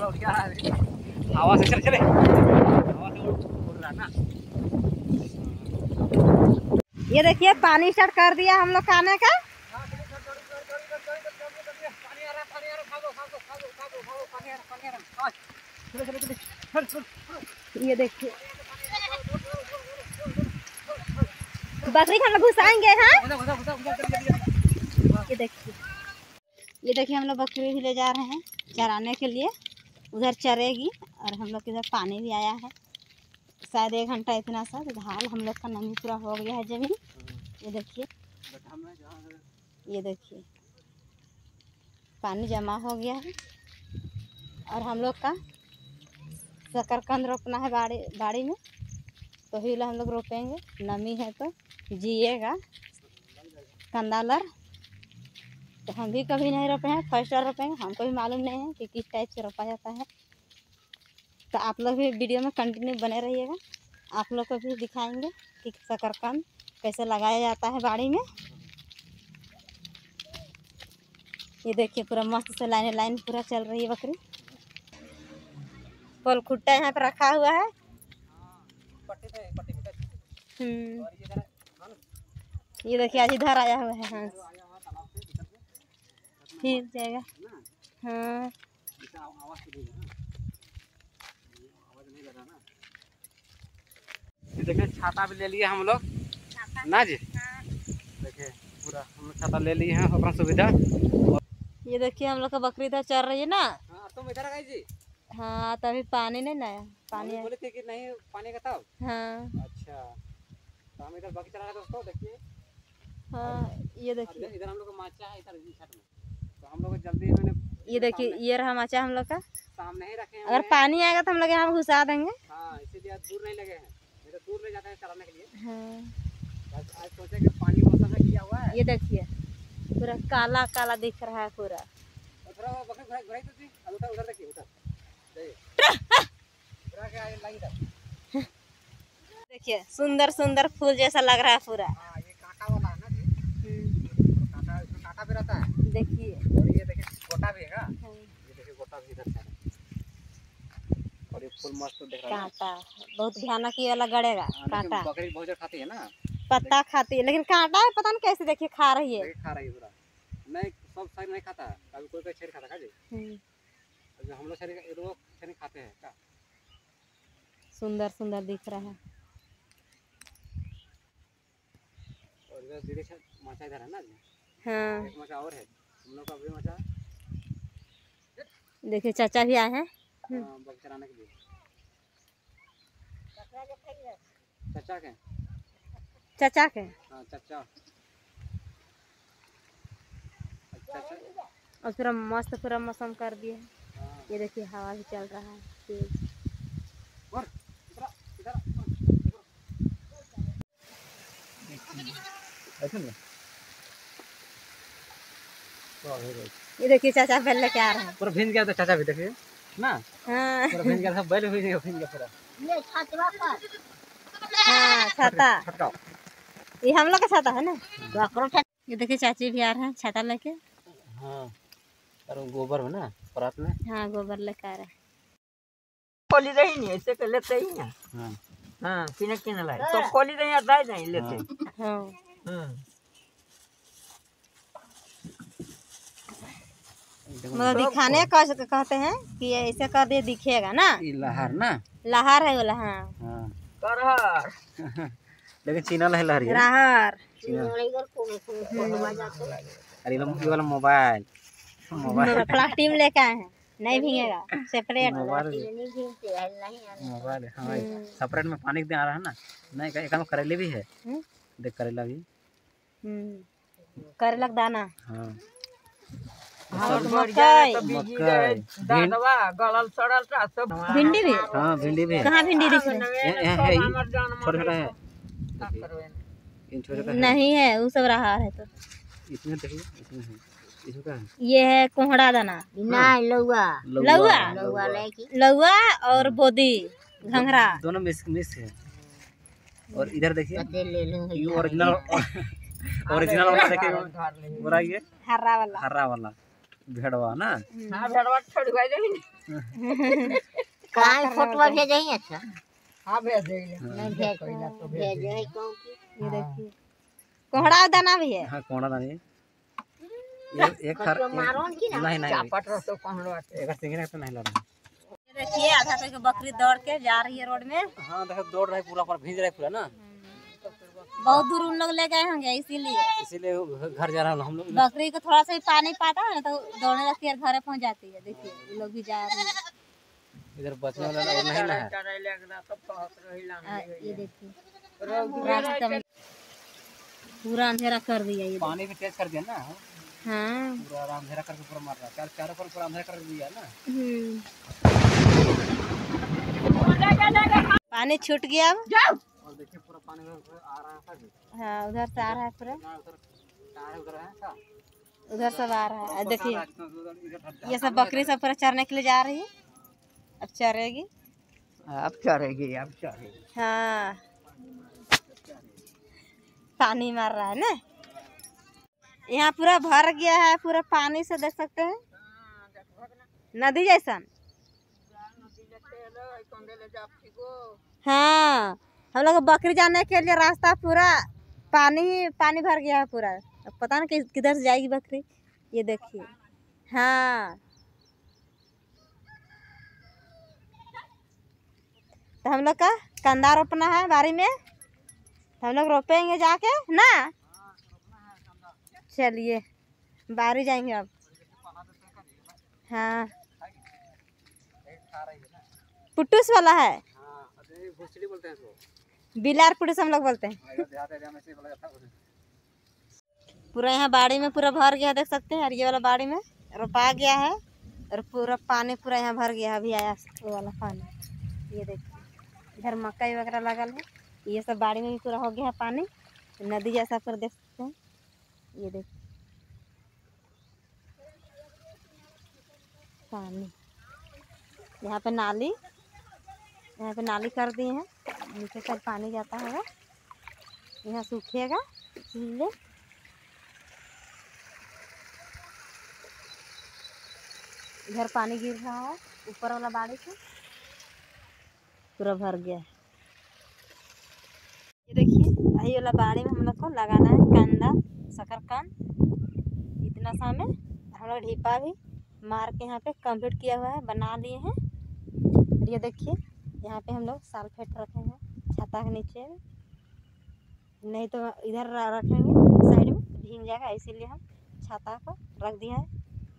उठ गया हवा से चले हवा से उड़ रहा ना। ये देखिए पानी स्टार्ट कर दिया हम लोग खाने का। ये देखिए बकरी हम लोग घुसाएंगे। हाँ ये देखिए हम लोग बकरी भी ले जा रहे हैं चराने के लिए, उधर चरेगी और हम लोग के इधर पानी भी आया है शायद 1 घंटा इतना सा। हाल हम लोग का नमी पूरा हो गया है जमीन। ये देखिए पानी जमा हो गया है और हम लोग का शकरकंद रोपना है बाड़ी में, तो ही हम लोग रोपेंगे। नमी है तो जिएगा कंदालर। तो हम भी कभी नहीं रोपे हैं, फर्स्ट बार रोपेंगे। हमको भी मालूम नहीं है कि किस टाइप से रोपा जाता है। तो आप लोग भी वीडियो में कंटिन्यू बने रहिएगा, आप लोग को भी दिखाएंगे कि शकरकंद कैसे लगाया जाता है बाड़ी में। ये देखिए पूरा मस्त से लाइन पूरा चल रही है बकरी। पोल खुट्टा यहाँ पर रखा हुआ है। ये देखिए आज इधर आया हुआ है। हाँ फिर जाएगा। हाँ ये देखिए छाता भी ले लिए हम लोग ना जी। देखिए पूरा हम लोग छाता ले लिए हैं अपना सुविधा। ये देखिए हम लोग का बकरी इधर चल रही है ना। हाँ तुम इधर आ गई जी। हाँ तभी पानी नहीं ना पानी बोले थे कि नहीं पानी का था। हाँ अच्छा तो हम इधर बकरी चला रहे दोस्तों। देखिए हाँ ये देखिए इधर हम लोग का माचा है इधर छत में, तो हम लोग जल्दी मैंने ये देखिए ये रहा माचा हम लोग का। सामने ही रखे हैं। अगर पानी आएगा तो हम लोग यहाँ घुसा देंगे। हाँ इसीलिए दूर नहीं लगे हैं, नहीं तो दूर ले जाते हैं चलाने के लिए। हाँ बस आज सोचे कि पानी मौसम में किया हुआ है। ये देखिए पूरा काला काला दिख रहा है पूरा। उधर देखिए उधर देखिए सुंदर सुंदर फूल जैसा लग रहा है पूरा। हाँ ये कांटा वाला है ना जी। कांटा इसमें कांटा भी रहता है। देखिए और ये देखिए गोटा भी है। ये देखिए गोटा भी इधर से और ये फूल मस्त दिख रहा है। कांटा बहुत भयानक ये वाला गड़ेगा कांटा। बकरी बहुत ज्यादा खाती है ना, पत्ता खाती है लेकिन कांटा है पता नहीं कैसे। देखिए खा रही है। खा रही है पूरा। नहीं सब साइड नहीं खाता, कभी कोई छेड़ खाता है जी। हम लोग छेड़ खाते हैं क्या। सुंदर सुंदर दिख रहा है। और इधर धीरे से माचा इधर है ना जी। हाँ एक माचा और है हम लोग का भी माचा। देखिए चाचा भी आए हैं बकरी चराने के लिए। चाचा के चाचा के हाँ चाचा। अच्छा और पूरा मस्त पूरा मौसम कर दिया है। ये देखिए हवा भी चल रहा है तेज। ये देखिए चाचा बैल लेके आ रहे हैं। पूरा भींग गया था चाचा भी देखिए ना। हाँ पूरा भींग गया था, बैल भी भींग गया पूरा। हाँ छाता ये हम लोग का छाता है ना। ये देखिए चाची भी आ रहे हैं छाता लेके। हाँ और गोबर हो ना परात में। हाँ गोबर लेके आ रहे हैं। खोली रही नहीं ऐसे कर लेते ही ना। हाँ हाँ किने लाए तो खोली रही आता नहीं लेते। हाँ मतलब दिखाने का कहते हैं कि ऐसे कर दे दिखेगा ना। ये लहर ना। लहर है बोला। हाँ करहर लेकिन चीनल है लहर ये। राहर अरे ये वाला मोबाइल प्लास्टिक में लेके आए हैं, नहीं भीगेगा सेपरेट। मोबाइल हाँ सेपरेट में पानी दे आ रहा है ना। नहीं एक में करेले भी है। देख करेला भी करेला दाना। हाँ मकई दानवा गलल सड़ल सब। भिंडी भी। हाँ भिंडी भी है। कहाँ भिंडी दिख रही है छोटा है नहीं है वो सब रहा है। तो इसमें देखिए इसमें है। इसमें क्या है? ये है कोहड़ा दाना। नहीं लौआ लौआ और बोदी घंघरा दोनों मिस है। और इधर देखिए ये ओरिजिनल वाला देखिए पूरा ये हरा वाला। भेड़वा ना। हाँ भेड़वा छोड़वा जाई काय फोटो भेजही अच्छा। हाँ भेज देंगे नहीं भेज तो भेजे है कौन की ये देखिए कोहड़ा दाना भी है। हाँ कोड़ा दानी ये एक खर नहीं नहीं चापट रह तो कहलो एक सिंगने तो नहीं लड़ा। ये देखिए आधा करके बकरी दौड़ के जा रही है रोड में। हाँ देखो दौड़ रहा है पूरा पर भीज रहा है पूरा ना। बहुत दूर उन लोग ले गए होंगे इसीलिए घर जा रहा हूँ हम लोग। बकरी को थोड़ा सा ही पानी पाता है ना तो दौड़ने लगती है घर पहुंच जाती है। देखिए वो लोग भी जा रहे हैं इधर बचने वाला और नहीं ना है। ये देखिए रास्ते में पूरा अंधेरा कर दिया ये। पानी भी तेज कर दिया ना। हाँ पूरा अंधेरा करके पूरा मार रहा है। चारों पर पूरा अंधेरा कर दिया ना। पानी छूट गया अब। और देखिए पूरा पानी आ रहा है। हाँ उधर से आ रहा है पूरा उधर है उधर सब आ रहा है। देखिए ये सब बकरी सब पूरा चरने के लिए जा रही है। अब चरेगी अब चढ़ेगी अब चढ़ेगी। हाँ पानी मार रहा है ना। यहाँ पूरा भर गया है पूरा पानी से देख सकते हैं नदी जैसा। हाँ हम लोग बकरी जाने के लिए रास्ता पूरा पानी पानी भर गया है पूरा। अब पता नहीं किधर से जाएगी बकरी। ये देखिए हाँ तो हम लोग का कंदा रोपना है बारी में। हम लोग रोपेंगे जाके ना। चलिए बारी जाएंगे अब। हाँ पुटूस वाला है। बोलते हैं इसको। बिलार पुटूस हम लोग बोलते हैं। पूरा यहाँ बाड़ी में पूरा भर गया देख सकते हैं। और ये वाला बाड़ी में रोपा गया है और पूरा पानी पूरा यहाँ भर गया। अभी आया वो वाला पानी। ये देखिए इधर मकई वगैरह लगल है। ये सब बाड़ी में भी पूरा हो गया है पानी। नदी जैसा पूरा देख सकते हैं। ये देखिए पानी यहाँ पे नाली कर दिए हैं। नीचे तक पानी जाता होगा यहाँ सूखेगा इसलिए। इधर पानी गिर रहा है ऊपर वाला बाड़ी से पूरा भर गया है। ये देखिए यही वाला बाड़ी में हम लोग को लगाना है कंदा शकरकंद। इतना सा में हम लोग ढीपा भी मार के यहाँ पे कंप्लीट किया हुआ है बना लिए हैं। और ये देखिए यहाँ पे हम लोग सल्फेट रखेंगे छाता के नीचे। नहीं तो इधर रखेंगे साइड में भीग जाएगा इसीलिए हम छाता को रख दिया है।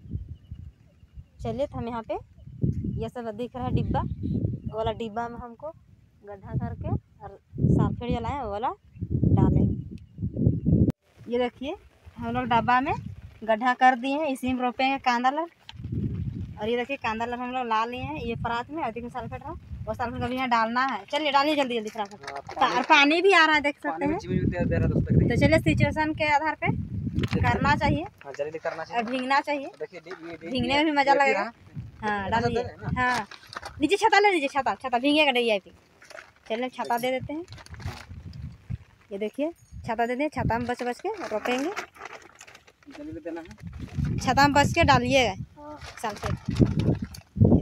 चलिए तो हम यहाँ पे ये सब दिख रहा है डिब्बा वाला डिब्बा में हमको गड्ढा करके और सल्फेट जलाएं वो वाला डालेंगे। ये देखिए हम लोग डब्बा में गड्ढा कर दिए हैं। इसी में रोपेंगे कांदा लर। और ये देखिए कांदा लर हम लोग ला लिए हैं ये परात में। अधिक सल्फेट रहा वो सल्फेट कभी यहाँ डालना है। चलिए डालिए जल्दी जल्दी फटाफट। और पानी भी आ रहा है देख सकते हैं। तो चलिए सिचुएशन के आधार पे करना चाहिए और भीगना चाहिए। भीगने में भी मजा लगेगा। हाँ डालिए। हाँ नीचे छाता ले लीजिए। छाता भीगेगा नहीं पे। चलिए छाता दे देते हैं। ये देखिए छाता दे दें। छाता में बच के रोपेंगे। छाता में बच के डालिएगा सल्फेट। ये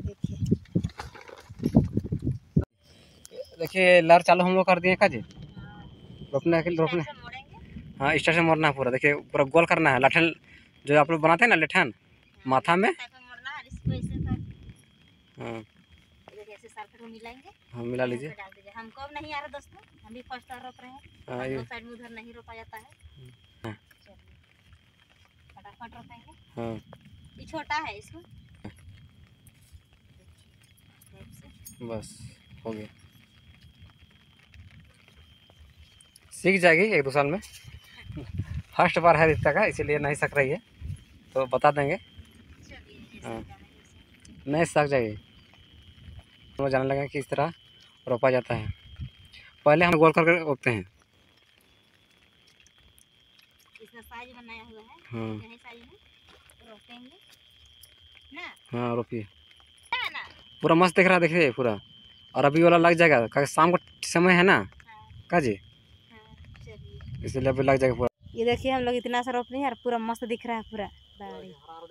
देखिए लर चालू हम लोग कर दिए काजी रोपने। हाँ इस तरह से मोड़ना है पूरा। देखिए पूरा गोल करना है। लठन जो आप लोग बनाते हैं ना लठन माथा में। हाँ हाँ मिला लीजिए। हमको अब नहीं आ रहा दोस्तों हम भी फर्स्ट बार रोप रहे हैं। दो साइड में उधर नहीं रोपा जाता है। फटाफट रोपेंगे। हाँ ये छोटा है इसको बस हो गया। सीख जाएगी 1-2 साल में। फर्स्ट बार है रिश्ता का इसीलिए नहीं सक रही है तो बता देंगे। हाँ नहीं सक जाएगी। हम जानने लगे कि इस तरह रोपा जाता है। पहले हम गोल करके रोपते हैं। इसका साइज बनाया हुआ है। हाँ यही साइज में रोपेंगे ना। हाँ रोपिए पूरा मस्त दिख रहा है। देखिए पूरा और अभी वाला लग जाएगा क्योंकि शाम का समय है ना काजी इसलिए अभी लग जाएगा पूरा। ये देखिए हम लोग इतना सा रोप रहे हैं और पूरा मस्त दिख रहा है पूरा। बाड़ी।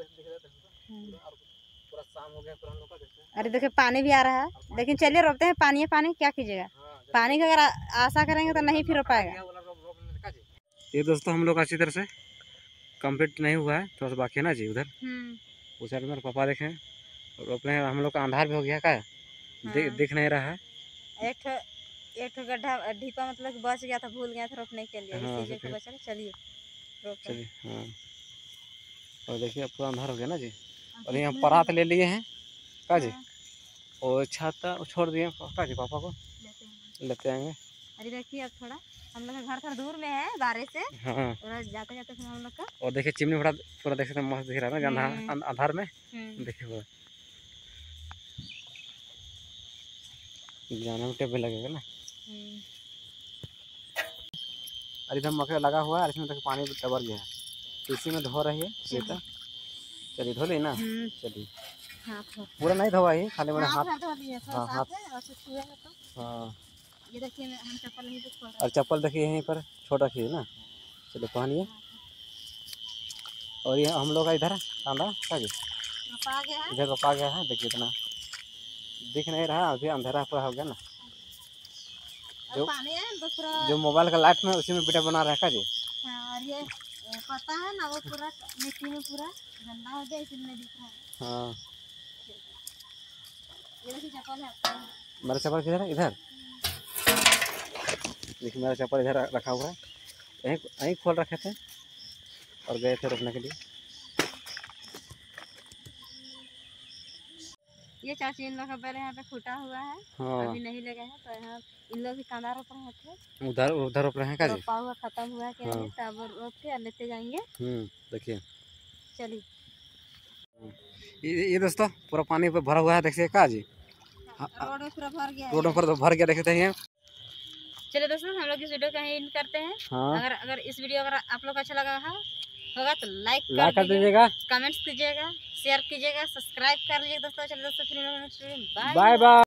पूरा शाम हो गया, पूरा हम लोग का देखते हैं। अरे देखिए पानी भी आ रहा है, लेकिन चलिए रोपते हैं। पानी है, पानी क्या कीजिएगा, पानी का अगर आशा करेंगे तो नहीं फिर हो पाएगा। ये दोस्तों हम लोग अच्छी तरह से कंप्लीट नहीं हुआ है, थोड़ा सा बाकी है ना जी। उधर उस साइड में पापा देखें रोप रहे हैं। हम लोग का अंधार भी हो गया, क्या दिख नहीं रहा है। एक ठो गड्ढा ढीपा मतलब कि बच गया था, भूल गया था रोपने के लिए, हाँ, इसी जगह बचा। चलिए रोपते हैं। चलिए हाँ। और देखिए अब पूरा अंधार हो गया ना जी। और यहाँ परात ले लिए हैं का जी, और छाता छोड़ दिए का जी, पापा को लेते आएंगे। अरे देखिए अब थोड़ा हम लोग का घर थोड़ा दूर में है बारिश से, हाँ। थोड़ा जाते जाते फिर हम लोग का। और देखिए चिमनी बड़ा पूरा देख सकते हैं, मस्त दिख रहा है ना अंधार में। देखिए वो जाने में टेप भी लगेगा ना। और इधर मकई लगा हुआ है और इसमें देखिए पानी डबर गया है, तो इसी में धो रही है सीता। चलिए धो ली ना। चलिए पूरा नहीं धोवा ही, खाली मेरा हाथ। हाँ हाथ। हाँ ये देखिए हम चप्पल नहीं खोल रहे। और चप्पल देखिए यहीं पर छोड़ रखी है ना। चलिए पहनिए। और ये हम लोग का इधर कांदा क्या जी रोपा गया है, इधर रोपा गया है। देखिए इतना दिख नहीं रहा, अभी अंधेरा पूरा हो गया ना। और पानी है दूसरा जो मोबाइल का लाइट में उसी में बेटा बना रहा है का जी। हाँ, और ये पता है ना वो पूरा मिट्टी में पूरा गंदा हो गया, इसलिए नहीं दिख रहा है। हाँ ये देखिए चप्पल है आपका। मेरा चप्पल किधर है? इधर देखिए मेरा चप्पल इधर रखा हुआ है, यहीं खोल रखे थे और गए थे रोकने के लिए। ये चाची इन लोग का पहले यहाँ पे फूटा हुआ है। हाँ अभी नहीं लगे हैं, तो यहाँ इन लोग भी कांदा रोप रहे थे। उधर रोप रहे हैं का जी। रोपा हुआ खत्म हुआ है कि हाँ। नहीं, तब रोप के और लेते जाएंगे। देखिए चलिए ये दोस्तों पूरा पानी पे भरा हुआ है, देखिए का जी। रोड में पूरा भर गया है। रोड पर तो भर गया, देखते हैं। चलिए दोस्तों हम लोग इस वीडियो का एंड करते हैं। हाँ अगर इस वीडियो अगर आप लोग को अच्छा लगा होगा तो लाइक कर दीजिएगा, कमेंट्स कीजिएगा, शेयर कीजिएगा, सब्सक्राइब कर लीजिएगा दोस्तों। चलिए दोस्तों फिर बाय बाय।